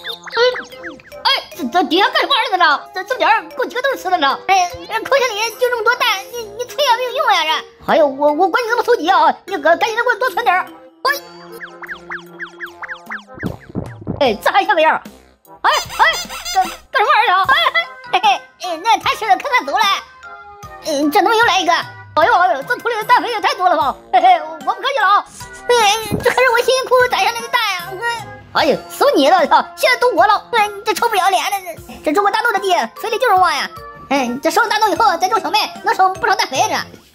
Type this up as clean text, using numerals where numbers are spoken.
这底下干什么玩意儿呢？这么点儿够几个豆吃的呢？口腔里就这么多蛋，你存也没有用呀这。哎呦，我管你怎么收集啊！你赶紧的给我多存点儿。咋一下个样？干什么玩意儿啊？那他吃了可算走了。这怎么又来一个？哎呦，这土里的蛋肥也太多了吧！我不客气了啊！这可是我辛辛苦苦攒下来的蛋呀！哎呀，收你了！操，现在都我了！你这臭不要脸的！这种过大豆的地，肥力就是旺呀！这收了大豆以后再种小麦，能省不少蛋肥这。